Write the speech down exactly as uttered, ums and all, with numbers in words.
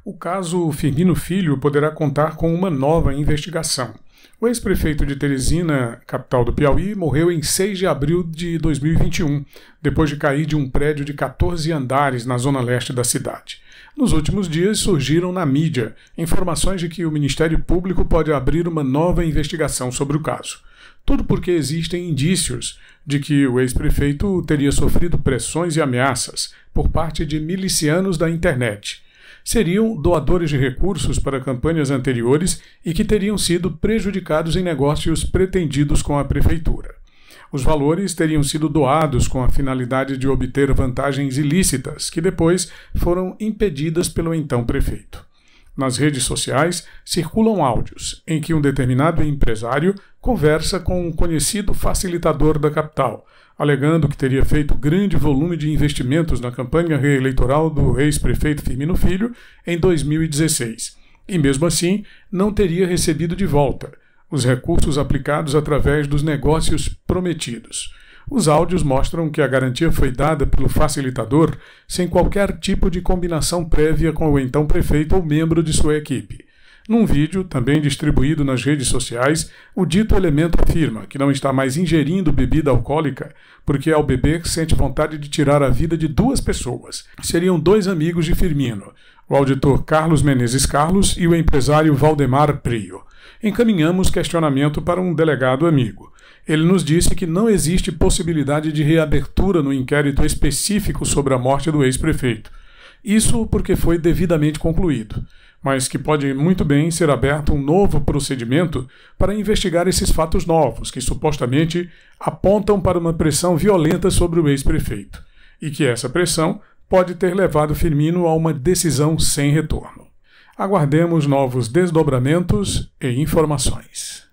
O caso Firmino Filho poderá contar com uma nova investigação. O ex-prefeito de Teresina, capital do Piauí, morreu em seis de abril de dois mil e vinte e um, depois de cair de um prédio de quatorze andares na zona leste da cidade. Nos últimos dias surgiram na mídia informações de que o Ministério Público pode abrir uma nova investigação sobre o caso. Tudo porque existem indícios de que o ex-prefeito teria sofrido pressões e ameaças por parte de milicianos da internet. Seriam doadores de recursos para campanhas anteriores e que teriam sido prejudicados em negócios pretendidos com a prefeitura. Os valores teriam sido doados com a finalidade de obter vantagens ilícitas, que depois foram impedidas pelo então prefeito. Nas redes sociais circulam áudios em que um determinado empresário conversa com um conhecido facilitador da capital, alegando que teria feito grande volume de investimentos na campanha reeleitoral do ex-prefeito Firmino Filho em dois mil e dezesseis, e mesmo assim não teria recebido de volta os recursos aplicados através dos negócios prometidos. Os áudios mostram que a garantia foi dada pelo facilitador sem qualquer tipo de combinação prévia com o então prefeito ou membro de sua equipe. Num vídeo, também distribuído nas redes sociais, o dito elemento afirma que não está mais ingerindo bebida alcoólica porque, ao beber, sente vontade de tirar a vida de duas pessoas. Seriam dois amigos de Firmino, o auditor Carlos Menezes Carlos e o empresário Valdemar Prio. Encaminhamos questionamento para um delegado amigo. Ele nos disse que não existe possibilidade de reabertura no inquérito específico sobre a morte do ex-prefeito. Isso porque foi devidamente concluído, mas que pode muito bem ser aberto um novo procedimento para investigar esses fatos novos, que supostamente apontam para uma pressão violenta sobre o ex-prefeito, e que essa pressão pode ter levado Firmino a uma decisão sem retorno. Aguardemos novos desdobramentos e informações.